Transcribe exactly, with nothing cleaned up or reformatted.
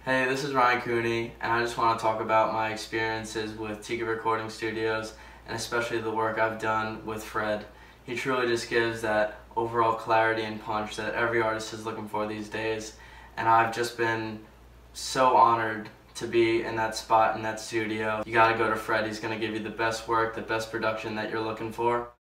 Hey, this is Ryan Cooney, and I just want to talk about my experiences with Tiki Recording Studios, and especially the work I've done with Fred. He truly just gives that overall clarity and punch that every artist is looking for these days, and I've just been so honored to be in that spot, in that studio. You gotta go to Fred. He's gonna give you the best work, the best production that you're looking for.